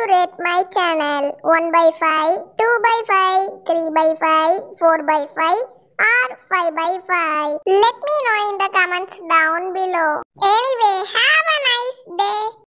rate my channel 1 by 5, 2 by 5, 3 by 5, 4 by 5 or 5 by 5. Let me know in the comments down below. Anyway, have a nice day.